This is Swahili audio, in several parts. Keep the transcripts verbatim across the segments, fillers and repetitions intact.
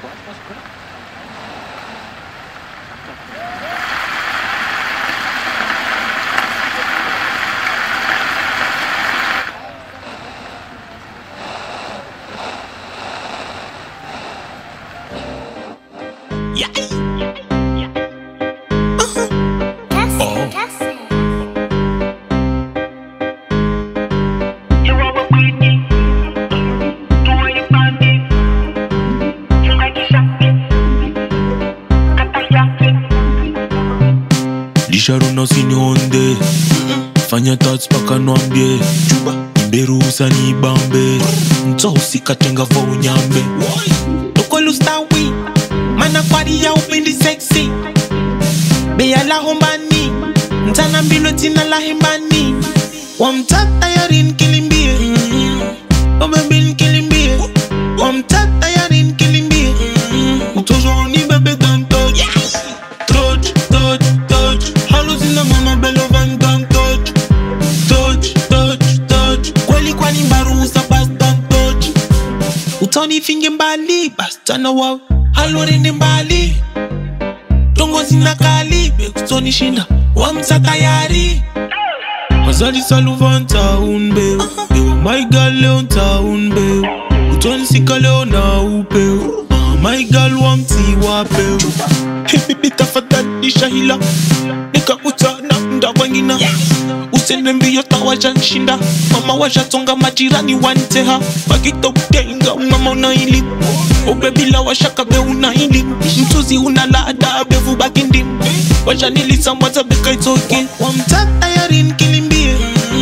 Lisharuna usinionde, fanya tats paka nwambie, Berusa ni bambe, nto usikatenga for unyambe. Loko lustawi, mana kwari ya upendi sexy. Beya la hombani, ntana mbilo tina la himbani. Wamtata yarin kilimbie, wamebin kilimbie. Wamtata yarin kilimbie, utojo ni bebe don't touch. Touch, touch, touch. Halos in the mama bello van don't touch. Touch, touch, touch. Kweli kwani barusa bas don't touch. Utoni finge mbali, bas tana wow. Halo rende mbali. Tongo zina kali, bekutoni shinda. Wamtata yari. Azali saluvan taunbe. My girl leon taunbe. Utoni sika leona upe. My girl wamti wape. Hebi bita fadadi shahila. Nika utana nda wangina. Usene mbiyo tawa janshinda. Mama washatonga majirani wanteha. Bagito utenga mama unaili. Obebila washaka be unaili. Mtuzi unalada bevu bagindi. Wajanilisa mwaza beka itoke. Wamtata yarin kilimbie.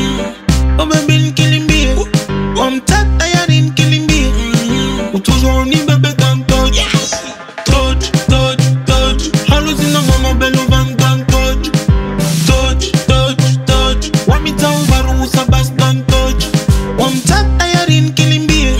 Obebin kilimbie. Wamtata yarin kilimbie. Utuzo ni bebe don't touch. Touch, touch, touch. Halos in the mama bello van don't touch. Touch, touch, touch. Wamita ubarusa bas don't touch. Wamtata yarin kilimbie.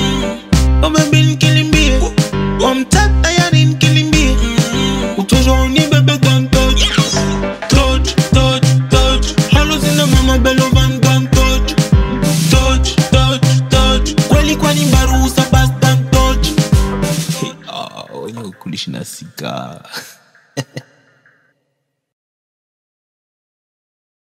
Obebin kilimbie. Wamtata yarin kilimbie. Utuzo ni bebe don't touch. Touch, touch, touch. Halos in the mama bello van don't touch. Touch, touch, touch. Kweli kwani barusa bas don't touch. Ah, wenye kulishi na sika.